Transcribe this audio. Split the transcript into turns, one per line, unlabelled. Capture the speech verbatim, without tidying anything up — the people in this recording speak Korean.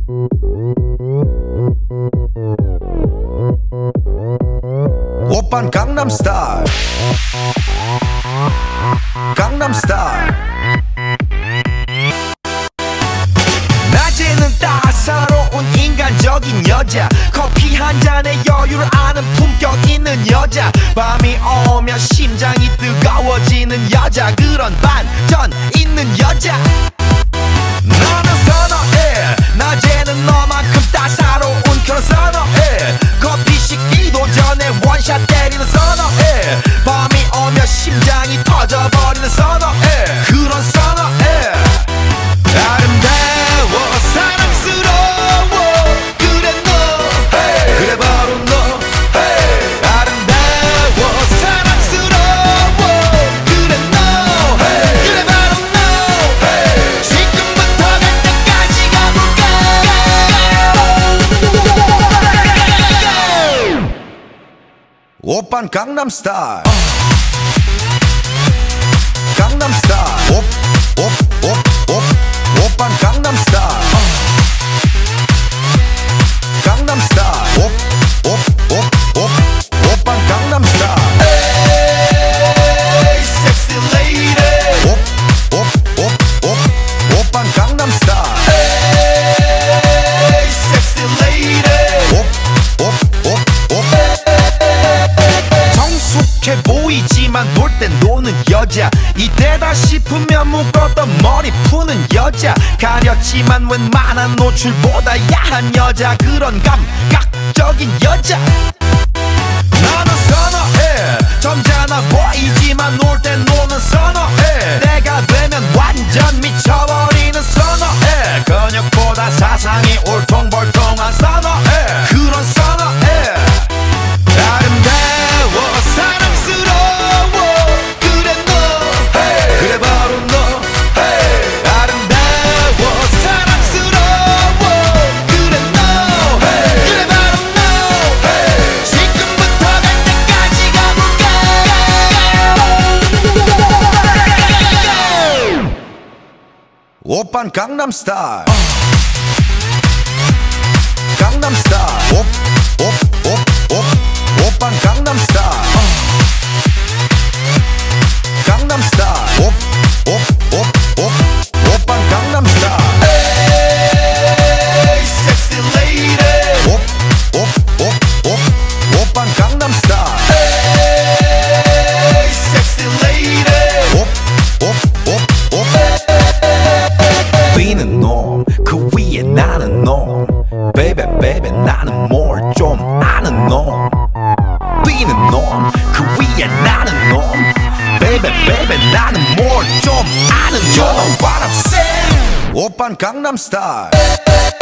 오빤 강남스타일 강남스타일 낮에는 따사로운 인간적인 여자 커피 한 잔에 여유를 아는 품격 있는 여자 밤이 오면 심장이 뜨거워지는 여자 그런 반전 있는 여자 나는 선어해 낮에는 너만큼 따사로운 그런 선어해 커피 식기도 전에 원샷 때리는 선어해 밤이 오면 심장이 터져버리는 선어해 그런 선어해 아름다워 사랑스러워 그래 너 hey. 그래 바로 너 hey. 아름다워 사랑스러워 그래 너 hey. 그래 바로 너 hey. 지금부터 갈 때까지 가볼까 오빤 강남스타일 강남스타일 오, 오, 오, 오, 오빤 강남스타일 강남스타일 오, 오, 오, 오, 오빤 강남스타일 에이 섹시 레이디 오, 오, 오, 오, 오빤 강남스타일 에이 섹시 레이디 오, 오, 오, 오 성숙해 보이지만 놀 땐 노는 여자 이때다 싶으면 묶었던 머리 푸는 여자 가렸지만 웬만한 노출보다 야한 여자 그런 감각적인 여자 나는 선어해 점잖아 보이지만 놀 땐 노는 선어해 내가 되면 완전 미쳐버리는 선어해 근육보다 사상이 울퉁불퉁한 선어해 그런 선어해 아름다워 사랑스러워 그래 너 hey. 그래 바로 너 hey. 아름다워 사랑스러워 그래 너 hey. 그래 바로 너 hey. 지금부터 갈 때까지 가볼까 오빤 강남스타일 강남스타일 오, 오, 오, 오, 오빤 강남스타일 강남스타일 오, 오, 오, 오, 오빤 강남스타일 에이 섹시 레이디 오, 오, 오, 오, 오빤 강남스타일 에이 섹시 레이디 오, 오, 오, 오 뛰는 놈 그 위에 나는 놈 베이베 베이베 나는 뭘 좀 아는 놈 뛰는 놈 그 위에 나는 놈 베이베 베이베 나는 뭘 좀 아는 놈 You know what I'm saying 오빤 강남스타일